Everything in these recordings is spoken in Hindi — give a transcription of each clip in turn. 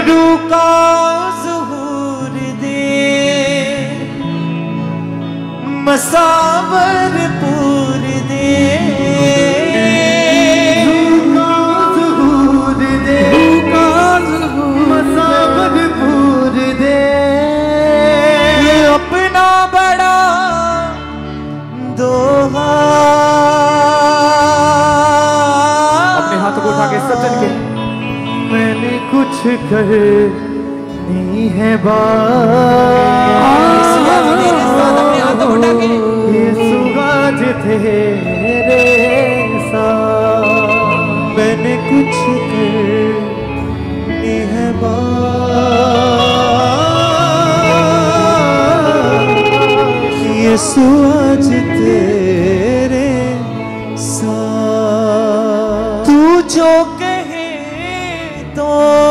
रूह का ज़हूर दे, मसावर पूर दे, रूह का ज़हूर दे, मसावर पूर दे, अपना बड़ा दोहा। अपने हाथों को उठा के सजन के, मैंने कुछ करनी है बात, यीशु आज तेरे साथ, मैंने कुछ करनी है बात, यीशु आज तेरे साथ। तू जो कहे तो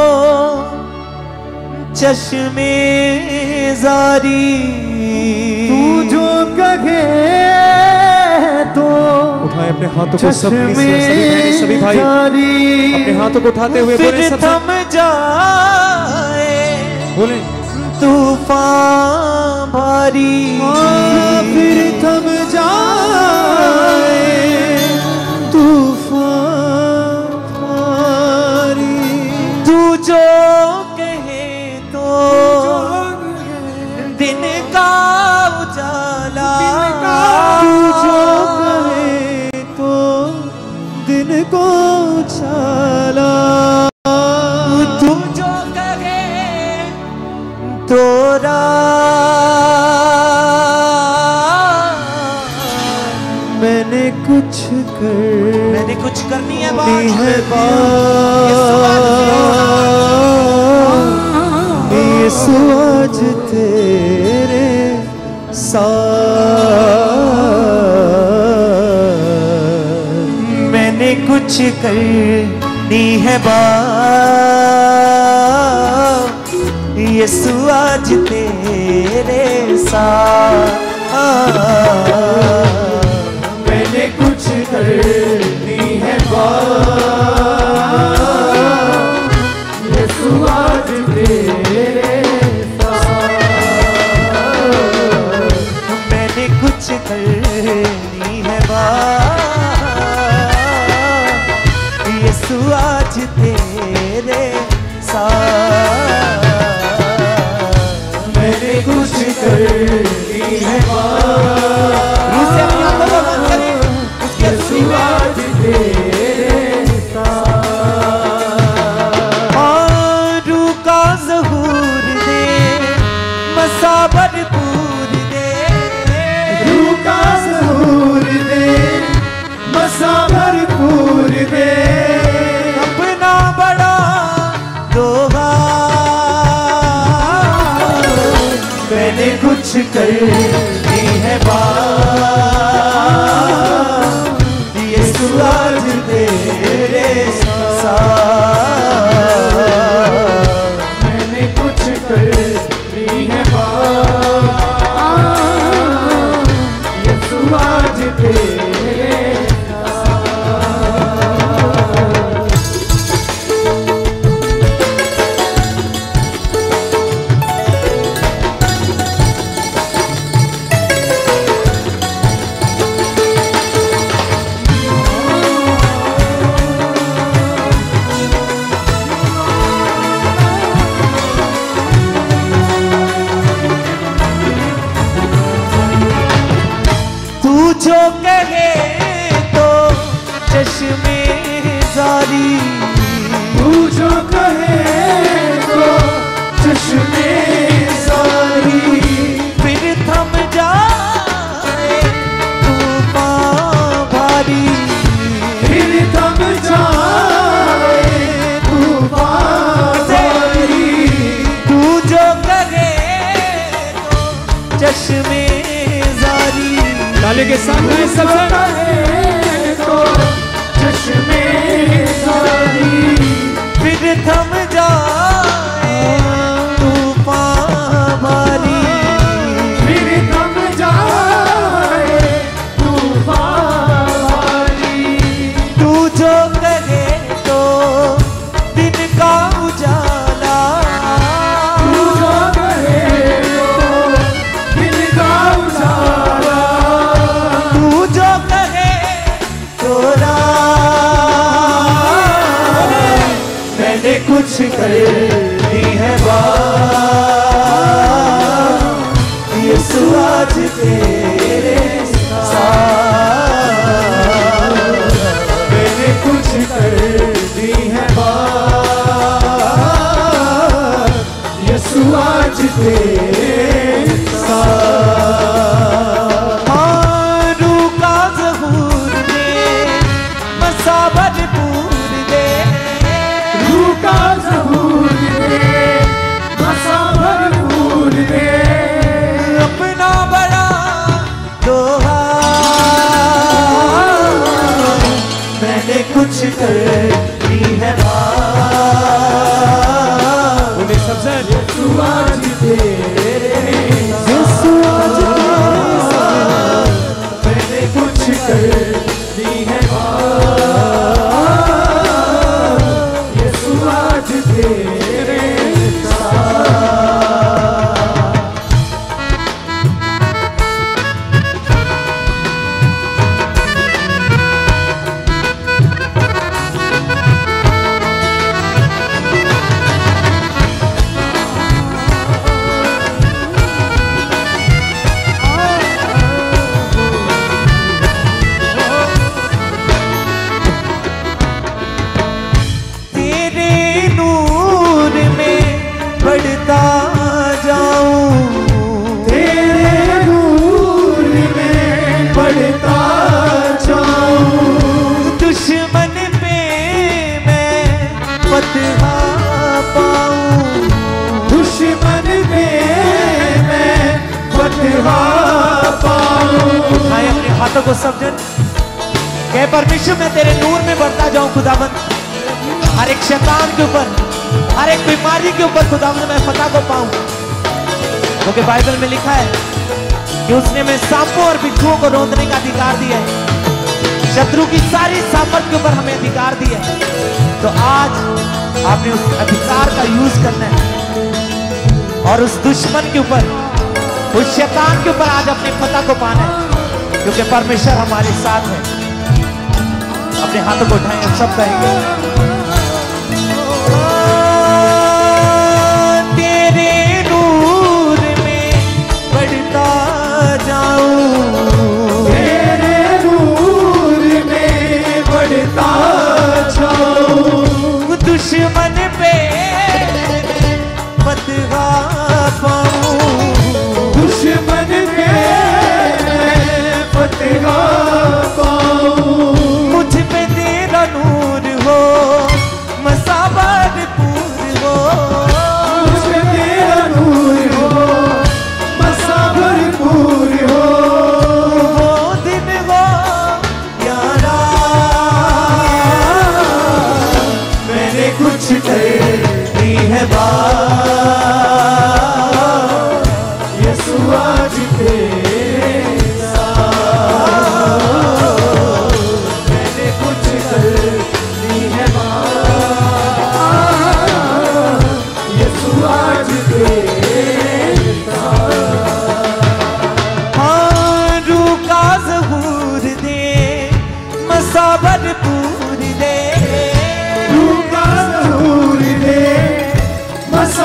चश्मे जारी, तू जो कहे तो उठाए अपने हाथों को, सभी भाई अपने हाथों को उठाते हुए बोले, सब थम जाए बोले, तूफान भारी, फिर थम जाए तूफान भारी। तू जो कहे तो दिन का उजाला, तू जो कहे तो दिन को उजाला, तू जो कहे तो मैंने कुछ करनी है बात, यीशु आज तेरे साथ, मैंने कुछ करनी है बात, यीशु आज तेरे साथ, मैंने कुछ करनी है बात, यीशु आज तेरे साथ, मैंने कुछ करनी है बात, यीशु आज तेरे साथ, मैंने कुछ करनी है बात, उसके आज तेरे साथ। रूह का ज़हूर दे, मसावर पूर दे, रूह का ज़हूर दे, मसावर पूर दे, अपना बड़ा दोहा, मैंने कुछ करनी है बात, यीशु आज तेरे साथ, मैंने कुछ करनी है बात, यीशु आज तेरे जो कहे तो चश्मे जारी, तू जो कहे तो चश्मे जारी, फिर थम जाए तूफान भारी, फिर थम जाए तूफान भारी। तू जो कहे तो चश्मे जारी, ताले के सामने सब तो चश्मे जारी, फिर थम जाए तूफान भारी, फिर थम जाए तूफान भारी। तू जो कहे तो दिन का उजाला, मैंने कुछ कर दी है बात, यीशु आज तेरे साथ। मैंने कुछ कर दी है बात, यीशु आज तेरे साथ। रूह का ज़हूर दे, मसाबत पूर दे, रूह का ज़हूर दे, मसाबत पूर दे, अपना बड़ा दोहा। मैंने कुछ कर दी है बात, उन्हें सबसे यीशु आज तेरे साथ। मैंने कुछ कर दी है बात, यीशु आज तेरे साथ। तेरे नूर में बढ़ता जाऊं, तेरे नूर में बढ़ता जाऊं, दुश्मन पे मैं फतह पाऊं, दुश्मन पे मैं फतह पाऊं। उठाए अपने हाथों को सब जन, कह परमेश्वर मैं तेरे नूर में बढ़ता जाऊं खुदावंद। हर एक शैतान के ऊपर, हर एक बीमारी के ऊपर खुदावंद मैं फतह को पाऊं, क्योंकि बाइबल में लिखा है कि उसने मैं सांपों और बिच्छुओं को रोंदने का अधिकार दिया है। शत्रु की सारी सामर्थ के ऊपर हमें अधिकार दिया है। तो आज आपने उस अधिकार का यूज करना है और उस दुश्मन के ऊपर, उस शैतान के ऊपर आज अपने फतह को पाना है, क्योंकि परमेश्वर हमारे साथ है। अपने हाथों को उठाएं, हम सब कहेंगे तेरे नूर में बढ़ता जाऊं, तेरे नूर में बढ़ता जाऊं, दुश्मन पे फतह पाऊं, दुश्मन पे फतह पाऊं। मुझ पे तेरा नूर हो, मसाबत पूर हो, मुझ पे तेरा नूर हो, मसाबत पूर हो, वो दिन हो यारा। मैंने कुछ कर दी है बात, यीशु आज तेरे साथ। मैंने कुछ कर दी है बात, यीशु आज तेरे साथ। हाँ रूह का ज़हूर दे, मसाबत पूर दे, रूह का ज़हूर दे,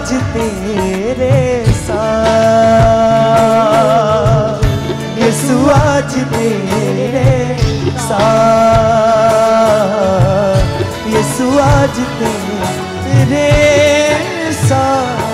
आज तेरे साथ, यीशु आज तेरे साथ, यीशु आज तेरे साथ।